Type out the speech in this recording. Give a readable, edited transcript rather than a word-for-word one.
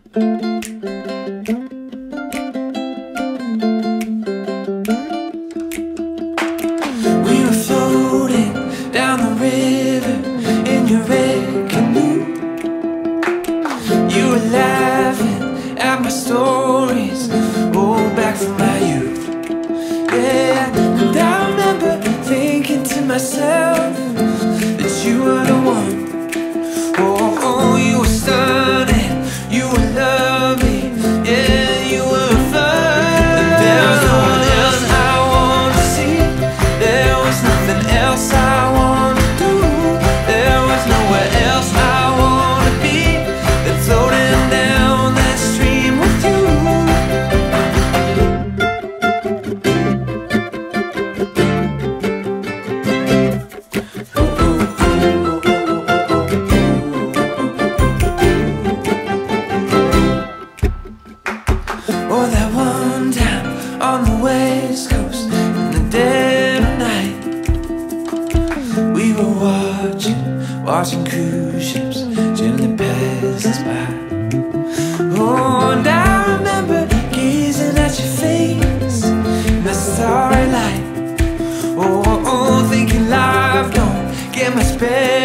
We were floating down the river in your red canoe. You were laughing at my stories, oh, back from my youth. Yeah, and I remember thinking to myself that you were the one. Oh, oh, you were stunning, you were lovely, yeah, you were fun. And there was no one else I wanted to see. There was nothing else I wanted to do. There was nowhere else I wanted to be than floating down that stream with you. Oh, that one time on the West Coast in the dead of night, we were watching cruise ships gently pass us by. Oh, and I remember gazing at your face in the starry light. Oh, oh, thinking life don't get much better